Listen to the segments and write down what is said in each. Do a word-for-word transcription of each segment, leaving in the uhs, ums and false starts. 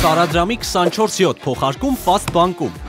Տարադրամի քսանչորս յոթ փոխարկում Fast բանկում։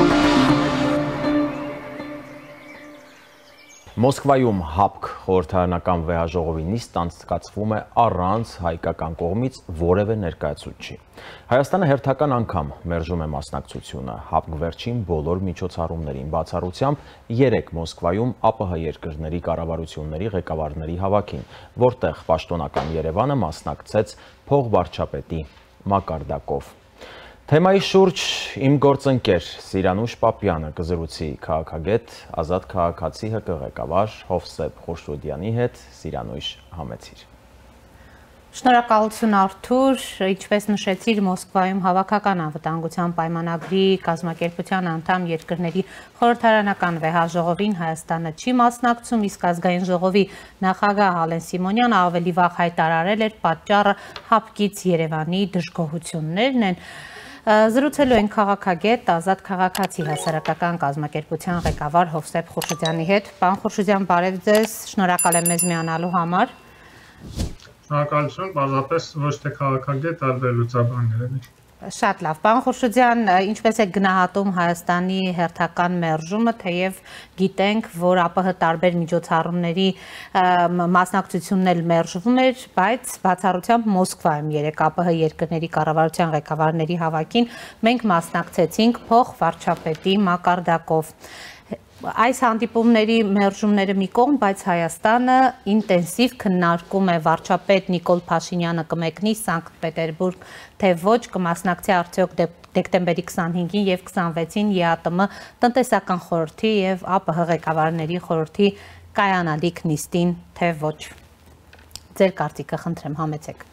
Մոսկվայում ՀԱՊԿ խորհրդարանական վեհաժողովի նիստ անցկացվում է առանց հայկական կողմից որևէ ներկայացուցչի։ Հայաստանը հերթական անգամ մերժում է մասնակցությունը ՀԱՊԿ վերջին բոլոր միջոցառումներին, բացառությամբ երեք Մոսկվայում ԱՊՀ երկրների կառավարությունների ղեկավարների հավաքին, որտեղ պաշտոնական Երևանը մասնակցեց փոխվարչապետի մակարդակով։ Թեմայի շուրջ իմ գործընկեր Սիրանուշ Պապյանը կզրուցի քաղաքագետ, ազատ քաղաքացի ՀԿ ղեկավար Հովսեփ Խոշոդյանի հետ։ Սիրանուշ, համեցիր։ Շնորհակալություն Արթուր, ինչպես նշեցիր, Մոսկվայում հավաքական անվտանգության պայմանագրի կազմակերպության անդամ երկրների խորհրդարանական վեհաժողովին Հայաստանը չի մասնակցում, իսկ ազգային ժողովի նախագահ Ալեն Սիմոնյանը ավելի վաղ հայտարարել էր պատճառը ՀԱՊԿ-ից Երևանի դժգոհություններն են։ Զրուցելու են քաղաքագետ, ազատ քաղաքացի հասարակական կազմակերպության ղեկավար Հովսեփ Խոշոդյանի հետ։ Պարոն Խոշոդյան, բարև ձեզ, շնորհակալ եմ մեզ միանալու համար։ Շնորհակալություն, պարզապես ոչ թե քաղաքագետ, այլ վերլուծաբան երևի։ Շատ լավ, պարոն Խոշոդյան, ինչպես է գնահատում Հայաստանի հերթական մերժումը, թեև գիտենք, որ ԱՊՀ տարբեր միջոցառումների մասնակցությունն էլ մերժվում էր, բայց բացառությամբ Մոսկվայում երեք ԱՊՀ երկրների կառավարության ղեկավարների հավաքին մենք մասնակցեցինք փոխվարչապետի մակարդակով։ Այս հանդիպումների մերժումները մի կողմ, բայց Հայաստանը ինտենսիվ քննարկում է վարչապետ Նիկոլ Փաշինյանը կմեկնի Սանկտ Պետերբուրգ, թե ոչ կմասնակցի արդյոք դեկտեմբերի քսանհինգին եւ քսանվեցին ԵԱՏՄ տնտեսական խորհրդի եւ ԱՊՀ ղեկավարների խորհրդի կայանալիք նիստին, թե ոչ։ Ձեր կարծիքը խնդրեմ, համեցեք։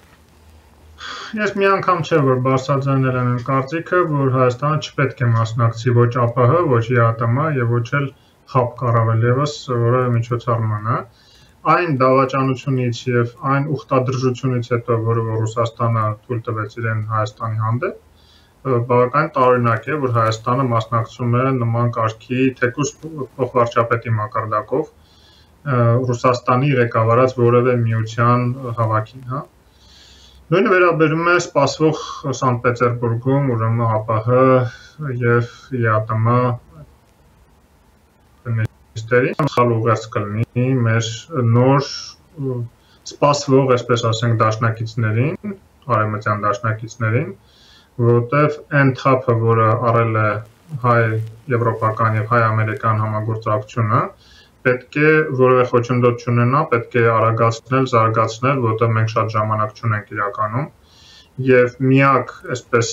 Ես մի անգամ չէ, որ բարձրաձայնել եմ իմ կարծիքը, որ Հայաստանը չպետք է մասնակցի ոչ ԱՊՀ, ոչ ԵԱՏՄ եւ ոչ էլ ՀԱՊԿ առավել եւս որևէ միջոցառման։ Այն դավաճանությունից եւ այն ուխտադրժությունից հետո, որը Ռուսաստանը թույլ տվեց իրեն Հայաստանի հանդեպ, բավական տարօրինակ է, որ Հայաստանը մասնակցում է նման կարգի թեկուզ փոխվարչապետի մակարդակով Ռուսաստանի ղեկավարած որևէ միության հավաքին, հա։ Նույնը վերաբերում է սպասվող Սանկտ Պետերբուրգում, ուրեմն ԱՊՀ եւ ԵԱՏՄ նիստերին խալ ուղերձ կլինի մեր նոր սպասվող, այսպես ասենք, դաշնակիցներին, արևմտյան դաշնակիցներին, որովհետեւ այն թափը, որը առել է հայ եվրոպական եւ հայ ամերիկան համագործակցությունը, պետք է որևէ խոչընդոտ չունենա, պետք է արագացնել, զարգացնել, որտեղ մենք շատ ժամանակ չունենք իրականում, եւ միակ, այսպես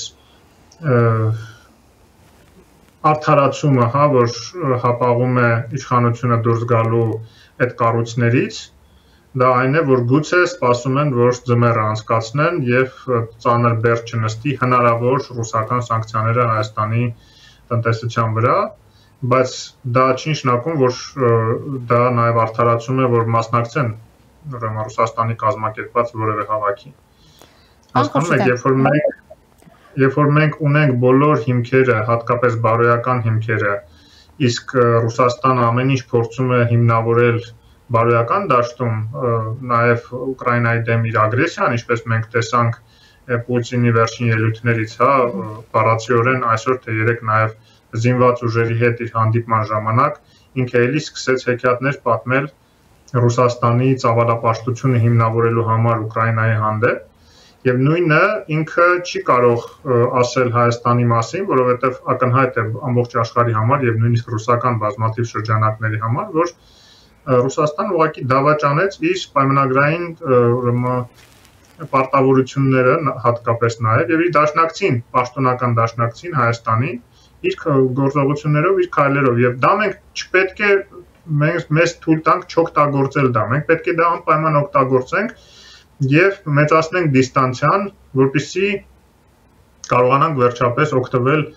արդարացումը, հա, որ հապաղում է իշխանությունը դուրս գալու այդ կառույցներից, դա այն է, որ գուցե սպասում են, որ ձմեռը անցկացնեն եւ ծանր բեռ չնստի հնարավոր ռուսական սանկցիաները Հայաստանի տնտեսության վրա, բայց դա չի նշանակում, որ դա նաև արդարացում է, որ մասնակցեն ուրեմն Ռուսաստանի կազմակերպած որևէ հավաքի։ Հասկանում եք, երբ որ մենք երբ որ մենք ունենք բոլոր հիմքերը, հատկապես բարոյական հիմքերը, իսկ Ռուսաստանը ամեն ինչ փորձում է հիմնավորել բարոյական դաշտում, նաև Ուկրաինայի դեմ իր ագրեսիան, ինչպես մենք տեսանք Պուտինի վերջին ելույթներից, հա, բառացիորեն այսօր թե երեք նաև զինված ուժերի հետ իր հանդիպման ժամանակ ինքը էլի սկսեց հեքիաթներ պատմել Ռուսաստանի ծավալապաշտությունը հիմնավորելու համար Ուկրաինայի հանդեպ եւ նույնը ինքը չի կարող ասել Հայաստանի մասին, որովհետեւ ակնհայտ է ամբողջ աշխարհի համար եւ նույնիսկ ռուսական բազմաթիվ շրջանակների համար, որ Ռուսաստանը ուղղակի դավաճանեց իր պայմանագրային ուրեմն պարտավորությունները հատկապես նաեւ եւ իր դաշնակցին, պաշտոնական դաշնակցին Հայաստանի իր գործողություններով, իր քայլերով եւ դա մենք չպետք է մեզ թույլ տանք չօգտագործել դա։ Մենք պետք է դա անպայման օգտագործենք եւ մեծացնենք դիստանցիան, որպեսզի կարողանանք վերջապես օգտվել,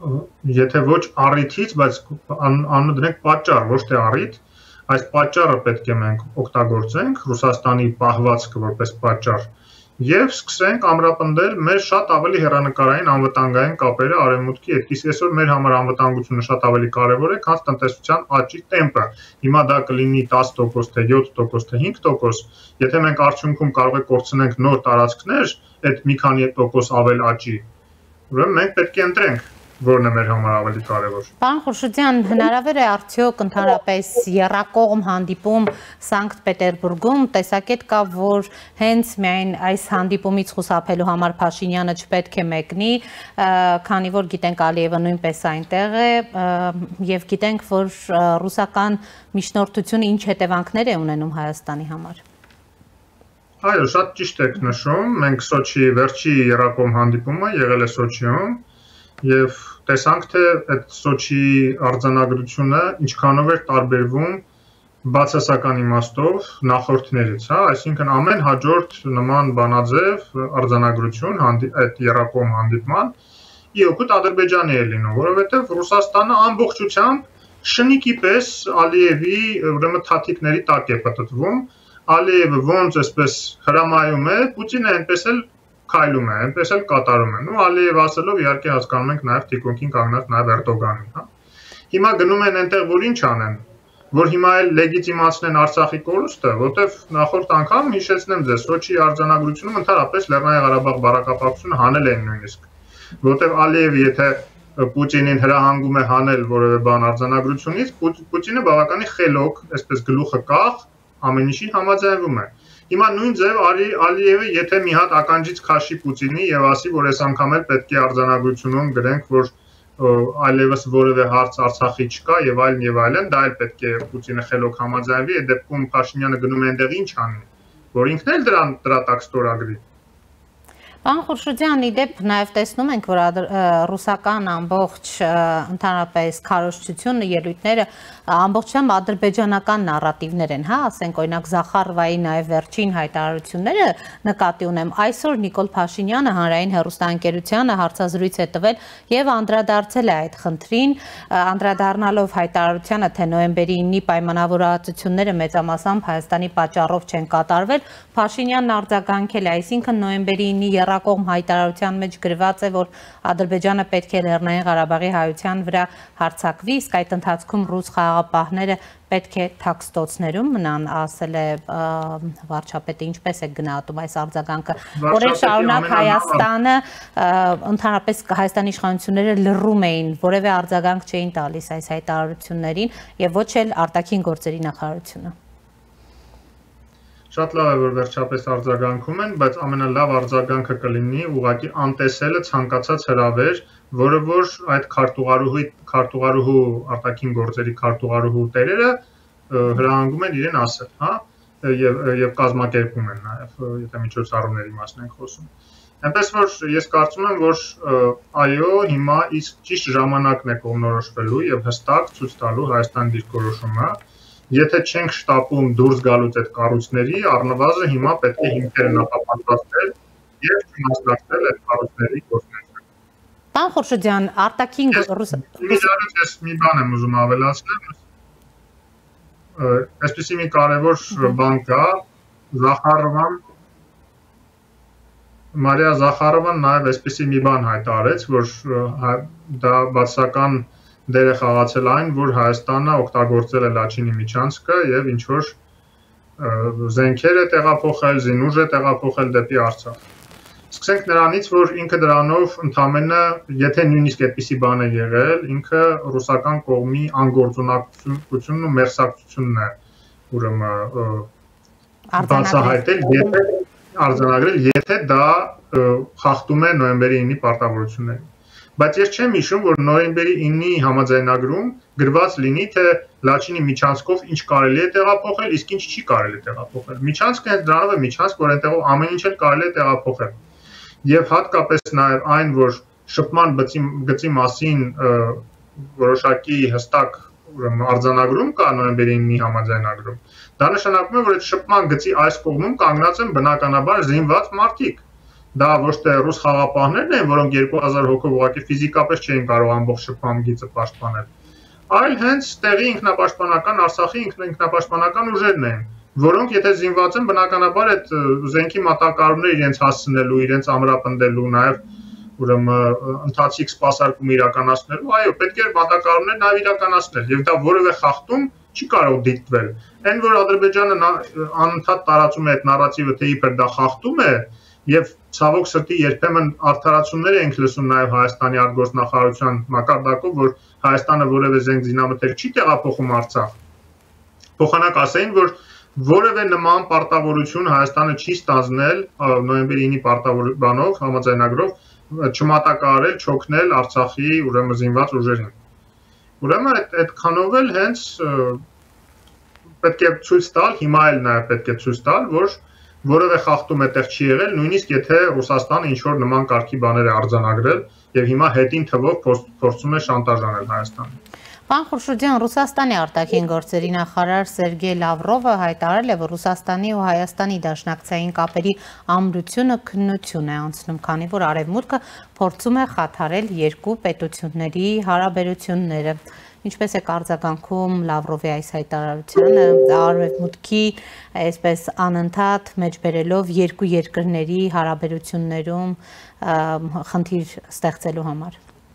եթե ոչ առիթից, բայց անունը դնենք պատճառ, ոչ թե առիթ, այս պատճառը պետք է մենք օգտագործենք, Ռուսաստանի պահվածքը որպես պատճառ եւ սկսենք ամրապնդել մեր շատ ավելի հեռանկարային անվտանգային կապերը արևմուտքի հետ։ Իսկ այսօր մեր համար անվտանգությունը շատ ավելի կարեւոր է, քան տնտեսության աճի տեմպը։ Հիմա դա կլինի տասը տոկոս, թե յոթ տոկոս, թե հինգ տոկոս, եթե մենք արդյունքում կարող ենք կորցնենք նոր տարածքներ, այդ մի քանի տոկոս ավել աճի, ուրեմն մենք պետք է ընտրենք որն է մեր համար ավելի կարևոր։ Պարոն Խուրշիդյան, հնարավոր է արդյոք ընդհանրապես եռակողմ հանդիպում Սանկտ Պետերբուրգում, տեսակետ կա, որ հենց միայն այս հանդիպումից խուսափելու համար Փաշինյանը չպետք է մեկնի, քանի որ գիտենք Ալիևը նույնպես այնտեղ է եւ գիտենք, որ ռուսական միջնորդությունը ինչ հետևանքներ է ունենում Հայաստանի համար։ Այո, շատ ճիշտ եք նշում, մենք Սոչի վերջի եռակողմ հանդիպումը եղել է Սոչիում եւ տեսանք, թե այդ Սոչի արձանագրությունը ինչքանով էր տարբերվում բացասական իմաստով նախորդներից, հա, այսինքն ամեն հաջորդ նման բանաձև արձանագրություն այդ եռակողմ հանդիպման ի օգուտ Ադրբեջանի է լինում, որովհետեւ Ռուսաստանը ամբողջությամբ շնիկի պես Ալիևի ուրեմն թաթիկների տակ է պատտվում, Ալիևը ոնց էսպես հրամայում է, Պուտինը այնպես էլ քայլում է, այնպես էլ կատարում է։ Ու Ալիև ասելով իհարկե հասկանում ենք նաև թիկունքին կանգնած նաև Էրդողանին, հա։ Հիմա գնում են այնտեղ, որ ինչ անեն, որ հիմա էլ լեգիտիմացնեն Արցախի կորուստը, որտեվ նախորդ անգամ հիշեցնեմ ձեզ, Սոչի արձանագրությունում ընդհանրապես Լեռնային Ղարաբաղ բարակապակցությունը հանել են նույնիսկ, որտեվ Ալիևը եթե Պուտինին հրահանգում է հանել որևէ բան արձանագրությունից, Պուտինը բավականի խելոք, այսպես գլուխը կախ, ամեն ինչին համաձայնվում է։ Հիմա նույն ձև Ալիևը եթե մի հատ ականջից քաշի Պուտինի եւ ասի, որ այս անգամ էլ պետք է արձանագրությունում գրենք, որ այլևս որևէ հարց Արցախի չկա եւ այլն եւ այլն, դա էլ պետք է Պուտինը խելոք համաձայնվի, այդ դեպքում Փաշինյանը գնում է այնտեղ ինչ անի, որ ինքն էլ դրան դրա տակ ստորագրի։ Պարոն Խուրշիդյան, իդեպ նաև տեսնում ենք, որ ռուսական ամբողջ ընդհանրապես քարոզչությունը, ելույթները ամբողջությամբ ադրբեջանական նարատիվներ են, հա, ասենք օրինակ Զախարովայի նաև վերջին հայտարարությունները նկատի ունեմ։ Այսօր Նիկոլ Փաշինյանը հանրային հեռուստաընկերությանը հարցազրույց է տվել եւ անդրադարձել է այդ խնդրին, անդրադառնալով հայտարարությանը, թե նոյեմբերի ինի պայմանավորվածությունները մեծամասամբ Հայաստանի պատճառով չեն կատարվել, Փաշինյանն արձագանքել է, այսինքն նոյեմբերի ինի եռակողմ հայտարարության մեջ գրված է, որ Ադրբեջանը պետք է Լեռնային Ղարաբաղի հայության վրա հարձակվի, իսկ այդ ընթացքում ռուս խաղաղապահները պետք է թաքստոցներում մնան, ասել է վարչապետը, ինչպես է գնահատում այս արձագանքը։ Օրեր շարունակ Հայաստանը, ընդհանրապես Հայաստանի իշխանությունները լռում էին, որևէ արձագանք չէին տալիս այս հայտարարություններին եւ ոչ էլ արտաքին գործերի նախարարությունը։ Շատ լավ է, որ վերջապես արձագանքում են, բայց ամենալավ արձագանքը կլինի ուղղակի անտեսելը ցանկացած հրավեր, որը որ այդ քարտուղարուհի քարտուղարուհու արտաքին գործերի քարտուղարուհու տերերը հրահանգում են իրեն ասել, հա, եւ եւ կազմակերպում են նաեւ, եթե միջոցառումների մասն ենք խոսում։ Այնպես որ ես կարծում եմ, որ այո, հիմա իսկ ճիշտ ժամանակն է կողմնորոշվելու եւ հստակ ցույց տալու Հայաստանի դիրքորոշումը։ Եթե չենք շտապում դուրս գալուց այդ կառույցների, առնվազն հիմա պետք է հիմքերը նախապատրաստել եւ մասնակցել այդ կառույցների գործունեությանը։ Պարոն Խուրշիդյան, արտաքին ես մի բան եմ ուզում ավելացնել։ Այսպեսի մի կարևոր բան կա, Զախարովան Մարիա Զախարովան նաեւ այսպեսի մի բան հայտարարեց, որ դա բացական դեր է խաղացել այն, որ Հայաստանը օգտագործել է Լաչինի միջանցքը եւ ինչ որ զենքեր է տեղափոխել, զինուժ է տեղափոխել դեպի Արցախ։ Սկսենք նրանից, որ ինքը դրանով ընդամենը, եթե նույնիսկ այդպիսի բան է եղել, ինքը ռուսական կողմի անգործունակությունն ու մերսակցությունն է, ուրեմն բացահայտել, եթե արձանագրել, եթե դա խախտում է նոյեմբերի ինի պարտավորություններին։ Բայց ես չեմ հիշում, որ նոյեմբերի ինի համաձայնագրում գրված լինի, թե Լաչինի միջանցքով ինչ կարելի է տեղափոխել, իսկ ինչ չի կարելի տեղափոխել։ Միջանցքը հենց դրանով է միջանցք, որ այնտեղով ամեն ինչ էլ կարելի է տեղափոխել։ Եվ հատկապես նաև այն, որ շփման գծի մասին որոշակի հստակ արձանագրում կա նոյեմբերի ինի համաձայնագրում, դա նշանակում է, որ այդ շփման գծի այս կողմում կանգնած են բնականաբար զինված մարդիկ։ Դա ոչ թե ռուս խաղաղապահներն են, որոնք երկու հազար հոգով ուղղակի ֆիզիկապես չէին կարող ամբողջ շփման գիծը պաշտպանել, այլ հենց տեղի ինքնապաշտպանական Արցախի ինքնապաշտպանական ուժերն են, որոնք եթե զինված են, բնականաբար այդ զենքի մատակարարումները իրենց հասցնելու, իրենց ամրապնդելու, նաև ուրեմն ընթացիկ սպասարկում իրականացնելու, այո, պետք է մատակարարումներ նաև իրականացնել, եւ դա որևէ խախտում չի կարող դիտվել։ Այն որ Ադրբեջանը անընդհատ տարածում է այդ նարատիվը, թե իբր դա խախտում է, եւ ցավոք սրտի երբեմն արդարացումներ ենք լսում նաեւ Հայաստանի արտգործնախարարության մակարդակով, որ Հայաստանը որևէ զենք զինամթերք չի տեղափոխում Արցախ։ Փոխանակ ասային, որ որևէ նման պարտավորություն Հայաստանը չի ստանձնել նոյեմբերի ինի պարտավորաբանով համաձայնագրով չմատակարարել, չօգնել Արցախի ուրեմն զինված ուժերին։ Ուրեմն այդ այդքանով էլ հենց պետք է ցույց տալ, հիմա էլ նաեւ պետք է ցույց տալ, որ որևէ խախտում այդտեղ չի եղել, նույնիսկ եթե Ռուսաստանը ինչ որ նման կարգի բաներ է արձանագրել եւ հիմա հետին թվով փորձում է շանտաժանել Հայաստանին։ Պարոն Խուրշուդյան, Ռուսաստանի արտաքին գործերի նախարար Սերգեյ Լավրովը հայտարարել է, որ Ռուսաստանի ու Հայաստանի դաշնակցային կապերի ամրությունը քննություն է անցնում, քանի որ Արևմուտքը փորձում է խաթարել երկու պետությունների հարաբերությունները։ Ինչպես է արձագանքում Լավրովի այս հայտարարությանը, Արևմուտքի այսպես անընդհատ մեջբերելով երկու երկրների հարաբերություններում խնդիր ստեղծելու համար։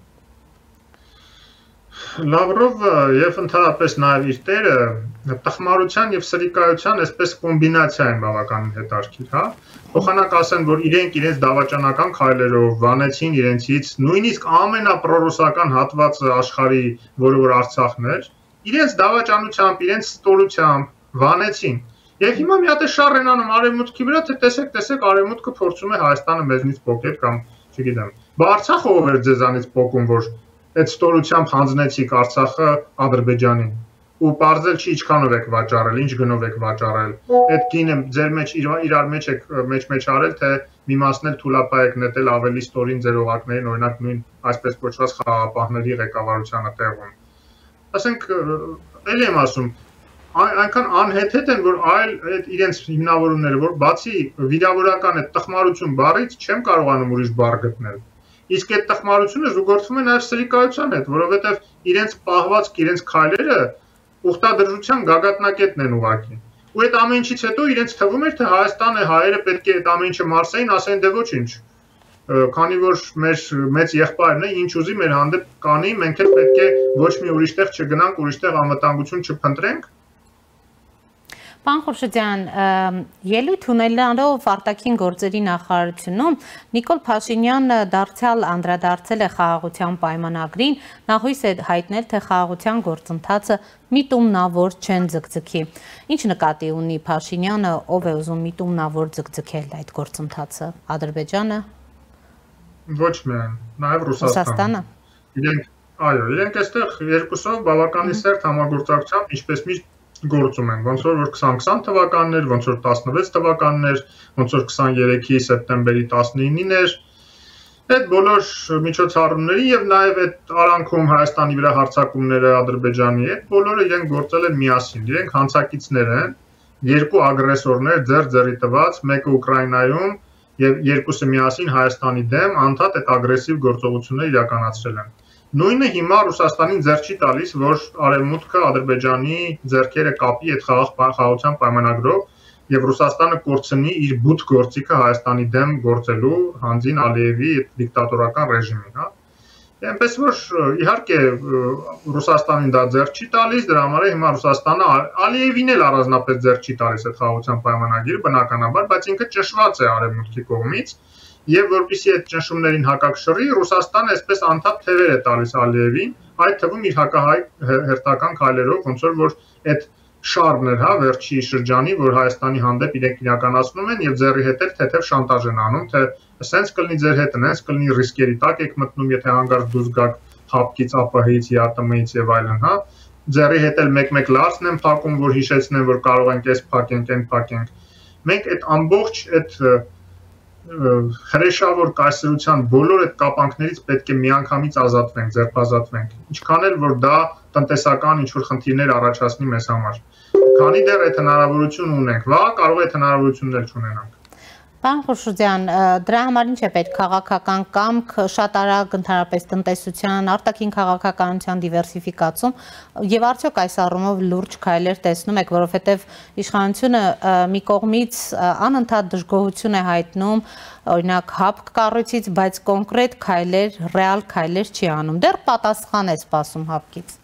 Լավրովը եւ ընդհանրապես նաեւ իր տերը տխմարության եւ սրիկայության այսպես կոմբինացիա են բավականին հետաքրքիր, հա։ Փոխանակ ասեն, որ իրենք իրենց դավաճանական քայլերով վանեցին իրենցից նույնիսկ ամենապրոռուսական հատվածը աշխարհի, որը որ Արցախն էր, իրենց դավաճանությամբ, իրենց ստորությամբ վանեցին։ Եվ հիմա մի հատ է շառ են անում Արևմուտքի վրա, թե տեսեք, տեսեք, Արևմուտքը փորձում է Հայաստանը մեզնից պոկել կամ, չգիտեմ, բա Արցախը ով էր ձեզանից պոկում, որ այդ ստորությամբ հանձնեցիք Արցախը Ադրբեջանին ու բարձել չի ինչքանով եք վաճառել, ինչ գնով եք վաճառել։ Այդ գինը ձեր մեջ իրար մեջ եք մեջ-մեջ արել, թե մի մասն էլ թուլապա եք նետել ավելի ստորին ձեր օղակներին, օրինակ նույն այսպես կոչված խաղապահների ղեկավարությանը տեղում։ Ասենք, ելի եմ ասում, այնքան անհեթեթ են, որ այլ այդ իրենց հիմնավորումները, որ բացի վիրավորական այդ տխմարություն բառից չեմ կարողանում ուրիշ բառ գտնել։ Իսկ այդ տխմարությունը զուգորդվում է նաև սրիկայության հետ, որովհետև իրենց պահվածք, իրենց քայլերը ուխտադրժության գագաթնակետն են ուղղակի։ Ու այդ ամեն ինչից հետո իրենց թվում էր, թե Հայաստանը հայերը պետք է այդ ամեն ինչը մարսեին, ասեն դե ոչինչ։ Քանի որ մեր մեծ եղբայրն է, ինչ ուզի մեր հանդեպ կանի, մենք էլ պետք է ոչ մի ուրիշ տեղ չգնանք, ուրիշ տեղ անվտանգություն չփնտրենք։ Պարոն Խուրշուդյան, ելույթ ունենալով արտաքին գործերի նախարարությունում Նիկոլ Փաշինյանը դարձյալ անդրադարձել է խաղաղության պայմանագրին, նախույս է հայտնել, թե խաղաղության գործընթացը միտումնավոր չեն ձգձգի։ Ինչ նկատի ունի Փաշինյանը, ով է ուզում միտումնավոր ձգձգել այդ գործընթացը, Ադրբեջանը։ Ոչ միայն, նաև Ռուսաստանը։ Իրենք, այո, իրենք այստեղ երկուսով բավականին սերտ համագործակցությամբ, ինչպես միշտ գործում են, ոնց որ քսան-քսան թվականներ, ոնց որ տասնվեց թվականներ, ոնց որ քսաներեքի սեպտեմբերի տասնինին էր, այդ բոլոր միջոցառումների եւ նաեւ այդ արանքում Հայաստանի վրա հարձակումները Ադրբեջանի հետ, բոլորը իրենք գործել են միասին, իրենք հանցակիցներ են, երկու ագրեսորներ ձեր-ձերի տված, մեկը Ուկրաինայում եւ երկուսը միասին Հայաստանի դեմ անդադ այդ ագրեսիվ գործողությունները իրականացրել են։ Նույնը հիմա Ռուսաստանին ձեռ չի տալիս, որ Արևմուտքը Ադրբեջանի ձեռքերը կապի այդ խաղաղության պայմանագրով եւ Ռուսաստանը կորցնի իր բութ գործիքը Հայաստանի դեմ գործելու հանձին Ալիևի դիկտատորական ռեժիմին, հա։ Այնպես որ իհարկե Ռուսաստանին դա ձեռ չի տալիս, դրա համար է հիմա Ռուսաստանը Ալիևին էլ առանձնապես ձեռ չի տալիս այդ խաղաղության պայմանագիրը, բնականաբար, բայց ինքը ճնշված է Արևմուտքի կողմից։ Եվ որպեսզի այդ ճնշումներին հակակշռի, Ռուսաստանը այսպես անդադ թևեր է տալիս Ալիևին, այդ թվում իր հակահայ հերթական քայլերով, ոնց որ այդ շարժն էր, հա, վերջի շրջանի, որ Հայաստանի հանդեպ իրենք իրականացնում են եւ ձեռի հետ էլ թեթև շանտաժ են անում, թե ասենց կլինի ձեր հետ, այնպես կլինի ռիսկերի տակ եք մտնում, եթե հանգարց դուրս գաք հապկից, ԱՊՀ-ից, ԵԱՏՄ-ից եւ այլն, հա։ Ձեռի հետ էլ մեկ-մեկ լարցն են փակում, որ հիշեցնեն, որ կարող ենք էս փակենք, այն փակենք։ Մենք այդ ամբողջ այդ հրեշավոր կայսրության բոլոր այդ կապանքներից պետք է միանգամից ազատվենք, ձերբազատվենք։ Ինչքան էլ որ դա տնտեսական ինչ-որ խնդիրներ առաջացնի մեզ համար։ Քանի դեռ այդ հնարավորություն ունենք, վաղ կարող է այդ հնարավորությունն էլ չունենանք։ Պարոն Խուրշուդյան, դրա համար ինչ է պետք քաղաքական կամք, շատ արագ ընդհանրապես տնտեսության, արտաքին քաղաքականության դիվերսիֆիկացում եւ արդյոք այս առումով լուրջ քայլեր տեսնում եք, որովհետեւ իշխանությունը մի կողմից անընդհատ դժգոհություն է հայտնում, օրինակ հապկ կառույցից, բայց կոնկրետ քայլեր, ռեալ քայլեր չի անում։ Դեռ պատասխան է սպասում հապկից։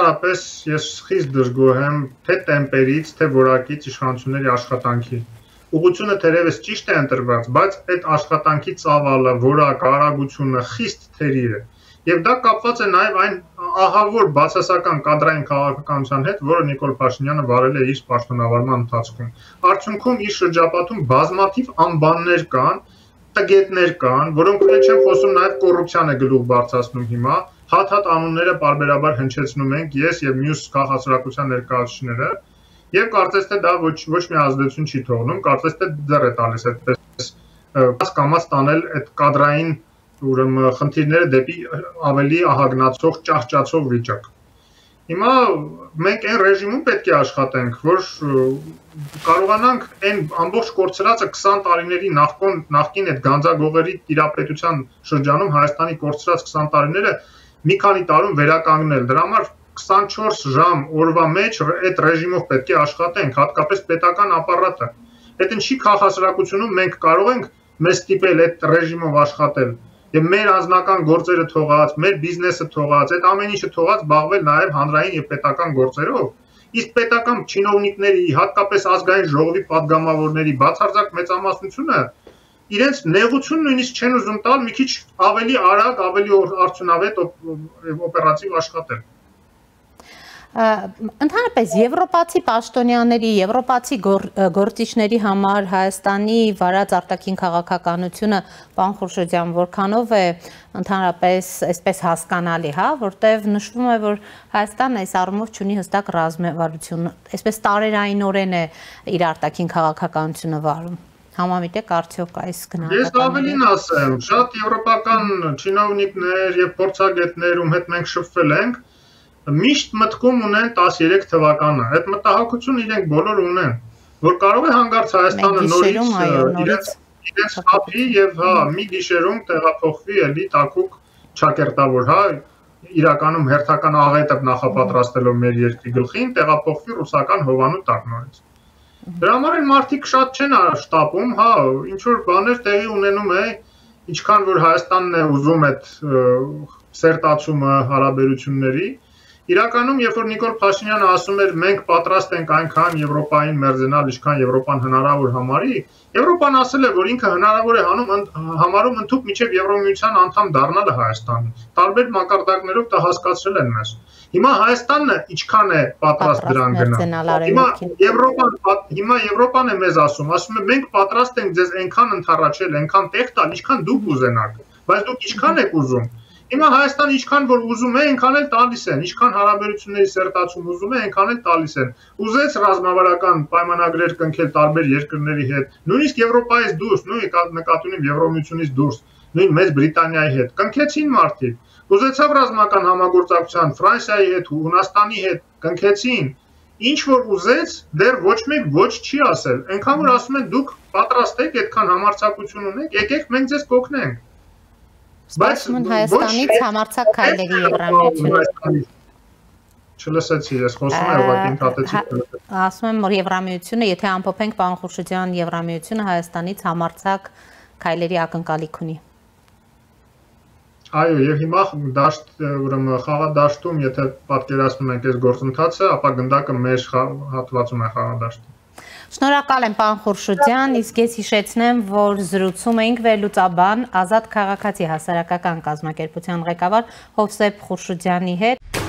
Ընդհանրապես ես խիստ դժգոհ եմ թե տեմպերից, թե որակից իշխանությունների աշխատանքի, ուղղությունը թերևս ճիշտ է ընտրված, բայց այդ աշխատանքի ծավալը, որակը, արագությունը խիստ թերի է։ Եվ դա կապված է նաև այն ահավոր բացասական կադրային քաղաքականության հետ, որը Նիկոլ Փաշինյանը վարել է իր պաշտոնավարման ընթացքում։ Արդյունքում իր շրջապատում բազմաթիվ անբաններ կան, տգետներ կան, որոնք էլ չեն խոսում նաև կոռուպցիան է գլուխ բարձրացնում հիմա, հատ-հատ անունները պարբերաբար հնչեցնում ենք ես եւ մյուս քաղաքացիական ներկայացուցիչները, եւ կարծես թե դա ոչ ոչ մի ազդեցություն չի թողնում, կարծես թե դեռ է տալիս այդպես կամած տանել այդ կադրային ուրեմն խնդիրները դեպի ավելի ահագնացող, ճահճացող վիճակ։ Հիմա մենք այն ռեժիմում պետք է աշխատենք, որ կարողանանք այն ամբողջ կորցրածը քսան տարիների նախքան նախքին այդ գանձագողերի տիրապետության շրջանում Հայաստանի կորցրած քսան տարիները մի քանի տարում վերականգնել։ Դրա համար քսանչորս ժամ օրվա մեջ այդ ռեժիմով պետք է աշխատենք, հատկապես պետական ապարատը։ Այդ ինչի քաղաքացիությունում մենք կարող ենք մեզ ստիպել այդ ռեժիմով աշխատել եւ մեր անձնական գործերը թողած, մեր բիզնեսը թողած, այդ ամեն ինչը թողած զբաղվել նաեւ հանրային եւ պետական գործերով։ Իսկ պետական чиновникների, հատկապես ազգային ժողովի падգամավորների բացարձակ մեծամասնությունը իրենց նեղություն նույնիսկ չեն ուզում տալ մի քիչ ավելի արագ, ավելի արդյունավետ օպերատիվ աշխատել։ Ընդհանրապես եվրոպացի պաշտոնյաների, եվրոպացի գործիչների համար Հայաստանի վարած արտաքին քաղաքականությունը, պարոն Խուրշիդյան, որքանով է ընդհանրապես այսպես հասկանալի, հա, որտեղ նշվում է, որ Հայաստանն այս առումով չունի հստակ ռազմավարություն, այսպես տարերայինորեն է իր արտաքին քաղաքականությունը վարում։ Համամիտեք արդյոք այս գնահատականները։ Ես ավելին ասեմ, շատ եվրոպական чиновникներ եւ փորձագետներ, ում հետ մենք շփվել ենք, միշտ մտքում ունեն տասներեք թվականը, այդ մտահոգությունը իրենք բոլոր ունեն, որ կարող է հանգարց Հայաստանը նորից իրենց խափի եւ հա մի գիշերում տեղափոխվի էլի տակուկ ճակերտավոր, հա, իրականում հերթական աղետը նախապատրաստելով մեր երկրի գլխին, տեղափոխվի ռուսական հովանու տակ նորից։ Դրա համար էլ մարդիկ շատ չեն շտապում, հա, ինչ որ բաներ տեղի ունենում է, ինչքան որ Հայաստանն է ուզում այդ սերտացումը հարաբերությունների։ Իրականում, երբ որ Նիկոլ Փաշինյանը ասում էր մենք պատրաստ ենք այնքան Եվրոպային մերձենալ, ինչքան Եվրոպան հնարավոր համարի, Եվրոպան ասել է, որ ինքը հնարավոր է հանում համարում ընդհանուր միջև Եվրոմիության անդամ դառնալը Հայաստանի։ Տարբեր մակարդակներով դա հասկացրել են մեզ։ Հիմա Հայաստանն ինչքան է պատրաստ դրան գնալ։ Հիմա Եվրոպան հիմա Եվրոպան է մեզ ասում, ասում է մենք պատրաստ ենք ձեզ այնքան ընդառաջել, այնքան տեղ տալ, ինչքան դուք ուզենաք, բայց դուք ինչքան եք ուզում։ Հիմա Հայաստանը ինչքան որ ուզում է, այնքան էլ տալիս են, ինչքան հարաբերությունների սերտացում ուզում է, այնքան էլ տալիս են։ Ուզեց ռազմավարական պայմանագրեր կնքել տարբեր երկրների հետ, նույնիսկ Եվրոպայից դուրս, նույն նկատի ունեմ Եվրոմիությունից դուրս, նույն Մեծ Բրիտանիայի հետ, կնքեցին մարդիկ։ Ուզեցավ ռազմական համագործակցության Ֆրանսիայի հետ, Հունաստանի հետ, կնքեցին։ Ինչ որ ուզեց, դեռ ոչ մեկ ոչ չի ասել։ Այնքան որ ասում են դուք պատրաստ եք, այդքան համարձակություն ունեք, եկեք մենք ձեզ կօգնենք։ Սպասում են Հայաստանից համարձակ քայլերի Եվրամիությունը։ Չլսեցի, ես խոսում եմ ուղղակի ինքնատեցի։ Ասում եմ, որ Եվրամիությունը, եթե ամփոփենք պարոն Խուրշիդյան, Եվրամիությունը Հայաստանից համարձակ քայլերի ակնկալիք ունի։ Այո, եւ հիմա դաշտ, ուրեմն խաղադաշտում, եթե պատկերացնում ենք այս գործընթացը, ապա գնդակը մեր հատվածում է խաղադաշտը։ Շնորհակալ եմ պարոն Խուրշիդյան, իսկ ես հիշեցնեմ, որ զրուցում էինք վերլուծաբան Ազատ քաղաքացի հասարակական կազմակերպության ղեկավար Հովսեփ Խուրշիդյանի հետ։